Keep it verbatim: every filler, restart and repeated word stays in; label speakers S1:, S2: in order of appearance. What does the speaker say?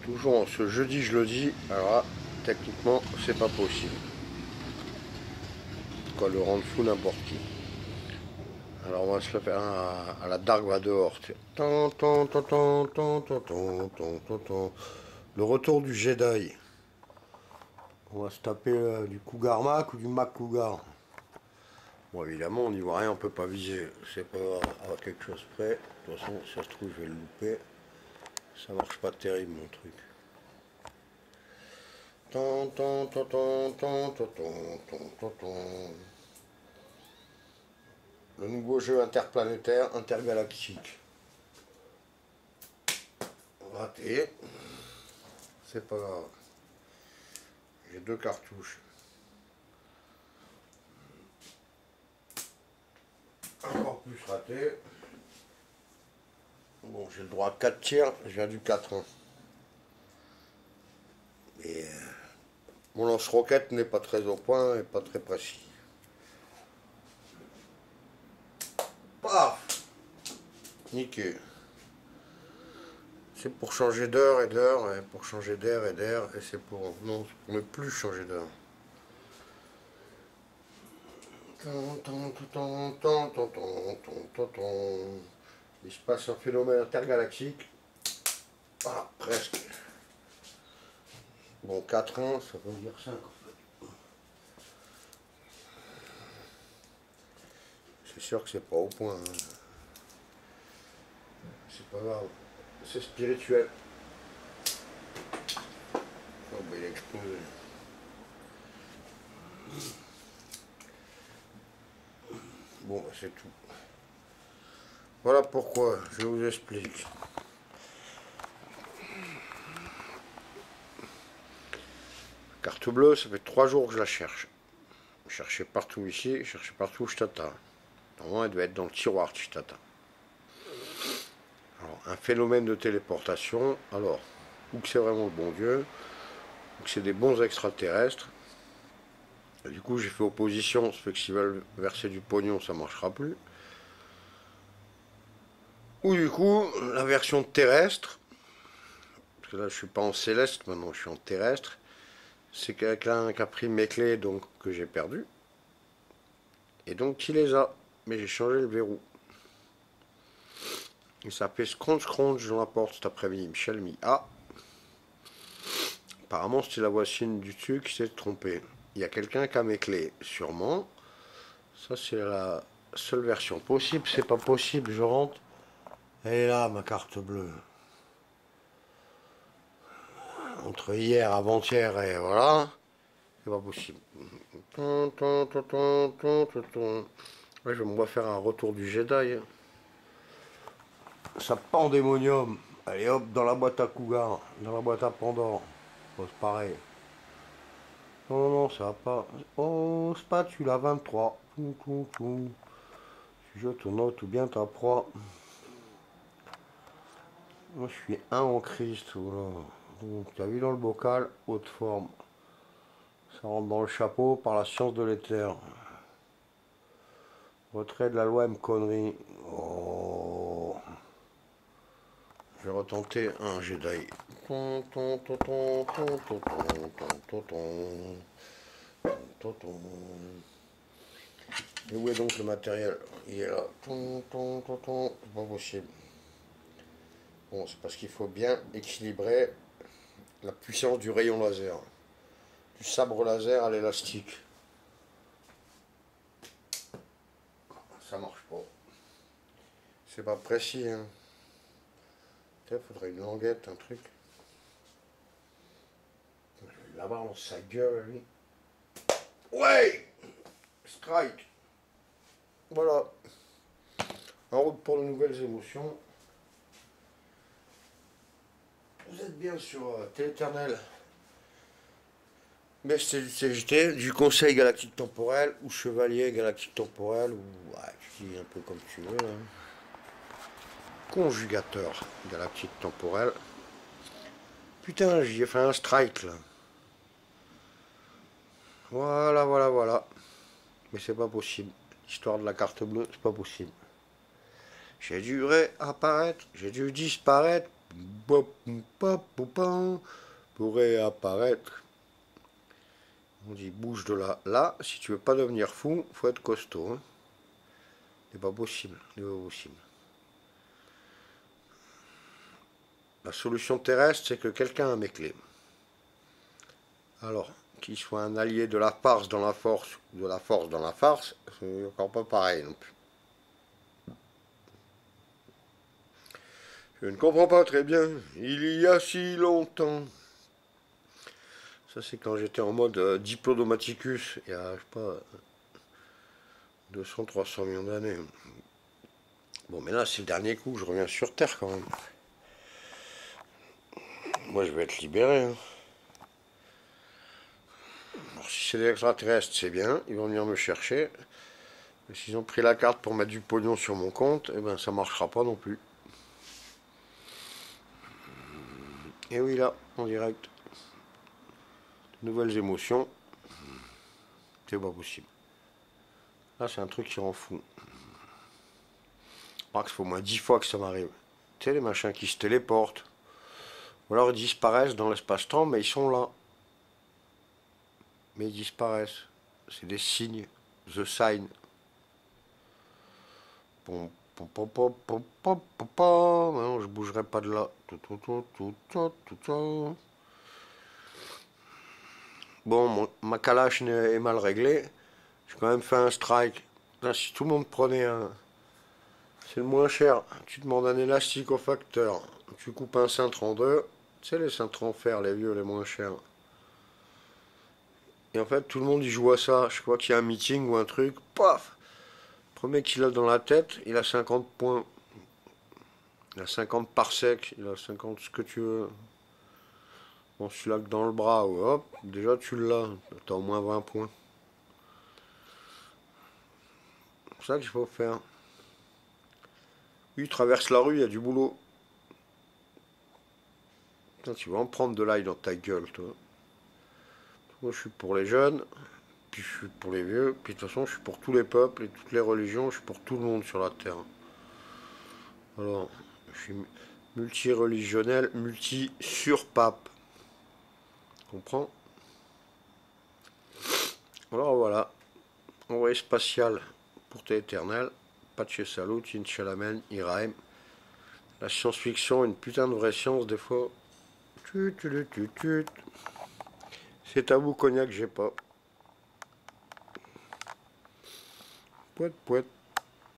S1: Toujours ce jeudi, je le dis, alors là, techniquement, c'est pas possible. Quoi, le rendre fou n'importe qui. Alors on va se le faire à, à la Dark Vador. Tan, tan, tan, tan, tan, tan, tan, tan, tan, tan. Le retour du Jedi. On va se taper euh, du Cougar Mac ou du Mac Cougar. Bon, évidemment, on n'y voit rien, on peut pas viser. C'est pas à quelque chose près. De toute façon, si ça se trouve, je vais le louper. Ça marche pas terrible, mon truc. Tan, tan, tan, tan, tan, tan, tan, tan, tan. Le nouveau jeu interplanétaire, intergalactique. Raté. C'est pas grave. J'ai deux cartouches. Encore plus raté. Bon, j'ai le droit à quatre tirs, je viens du quatre un. Et euh, mon lance-roquette n'est pas très au point et pas très précis. Paf! Niqué. C'est pour changer d'heure et d'heure, et pour changer d'air et d'air, et c'est pour... Non, c'est pour ne plus changer d'heure. Il se passe un phénomène intergalactique. Ah, presque. Bon, quatre un, ça veut dire cinq en fait. C'est sûr que c'est pas au point. Hein. C'est pas grave. C'est spirituel. Oh, ben, il a explosé. Bon, ben, c'est tout. Voilà pourquoi, je vous explique. Carte bleue, ça fait trois jours que je la cherche. Je cherchais partout ici, je cherchais partout où je tata. Normalement, elle devait être dans le tiroir de Chitata. Alors, un phénomène de téléportation. Alors, ou que c'est vraiment le bon Dieu, ou que c'est des bons extraterrestres. Et du coup, j'ai fait opposition, ça fait que s'ils veulent verser du pognon, ça ne marchera plus. Ou du coup, la version terrestre, parce que là, je suis pas en céleste, maintenant, je suis en terrestre. C'est quelqu'un qui a pris mes clés, donc que j'ai perdu. Et donc, qui les a. Mais j'ai changé le verrou. Il s'appelait Scrunch Scrunch dans la porte cet après-midi. Michel Mi A. Apparemment, c'était la voisine du dessus qui s'est trompée. Il y a quelqu'un qui a mes clés, sûrement. Ça, c'est la seule version possible. C'est pas possible, je rentre. Elle est là, ma carte bleue. Entre hier, avant-hier et voilà. C'est pas possible. Ouais, je me vois faire un retour du Jedi. Ça pandémonium. Allez hop, dans la boîte à Cougar, dans la boîte à Pandore. Oh, c'est pareil. Non, non, non, ça va pas. Oh, spatula vingt-trois. Tu jettes ton note ou bien ta proie. Moi, je suis un en Christ. Voilà. Donc, tu as vu dans le bocal, haute forme. Ça rentre dans le chapeau par la science de l'éther. Retrait de la loi M. Connery. Oh. Je vais retenter un Jedi. Et où est donc le matériel? Il est là. C'est pas possible. Bon, c'est parce qu'il faut bien équilibrer la puissance du rayon laser. Du sabre laser à l'élastique. Ça marche pas. C'est pas précis, hein. Il faudrait une languette, un truc. Je vais l'avoir dans sa gueule, lui. Ouais! Strike! Voilà. En route pour de nouvelles émotions. Vous êtes bien sur euh, Téléternel. Mais c'est du C G T, du Conseil Galactique Temporel, ou Chevalier Galactique Temporel, ou... Ouais, tu dis un peu comme tu veux, là. Conjugateur galactique temporel. Putain, j'y ai fait un strike là. Voilà, voilà, voilà. Mais c'est pas possible. L'histoire de la carte bleue, c'est pas possible. J'ai dû réapparaître, j'ai dû disparaître. pourrait apparaître. On dit bouge de là. Là, si tu veux pas devenir fou, faut être costaud. Hein. C'est pas possible. C'est pas possible. La solution terrestre, c'est que quelqu'un a mes clés. Alors, qu'il soit un allié de la farce dans la force, ou de la force dans la farce, c'est encore pas pareil non plus. Je ne comprends pas très bien. Il y a si longtemps. Ça, c'est quand j'étais en mode euh, Diplodomaticus, il y a, je sais pas, deux cents trois cents millions d'années. Bon, mais là, c'est le dernier coup, je reviens sur Terre quand même. Moi, je vais être libéré. Hein. Alors, si c'est des extraterrestres, c'est bien, ils vont venir me chercher. Mais s'ils ont pris la carte pour mettre du pognon sur mon compte, eh ben, ça marchera pas non plus. Et oui, là, en direct. Nouvelles émotions. C'est pas possible. Là, c'est un truc qui rend fou. Je crois que ça fait au moins dix fois que ça m'arrive. Tu sais, les machins qui se téléportent. Ou alors ils disparaissent dans l'espace-temps, mais ils sont là. Mais ils disparaissent. C'est des signes. The sign. Pom, pom, pom, pom, pom, pom, pom, pom. Non, je bougerai pas de là. Tout, tout, tout, tout, tout, tout, tout. Bon, mon, ma calache est mal réglée. J'ai quand même fait un strike. Là, si tout le monde prenait un... C'est le moins cher. Tu demandes un élastique au facteur. Tu coupes un cintre en deux. Tu sais, les cintres en fer, les vieux, les moins chers. Et en fait, tout le monde y joue à ça. Je crois qu'il y a un meeting ou un truc. Paf! Premier qu'il a dans la tête, il a cinquante points. Il a cinquante parsecs. Il a cinquante ce que tu veux. Bon, celui-là que dans le bras, hop, déjà tu l'as. T'as au moins vingt points. C'est ça qu'il faut faire. Lui, il traverse la rue, il y a du boulot. Putain, tu vas en prendre de l'ail dans ta gueule, toi. Moi, je suis pour les jeunes, puis je suis pour les vieux, puis de toute façon, je suis pour tous les peuples et toutes les religions, je suis pour tout le monde sur la terre. Alors, je suis multi-religionnel, multi-sur-pape. Comprends? Alors voilà, envoyé spatial pour tes éternels, Pace Salut, Inchalamen, Iraem. La science-fiction, une putain de vraie science, des fois. Tut, tut, tut, tut. C'est tabou cognac, j'ai pas. Pouette, pouette.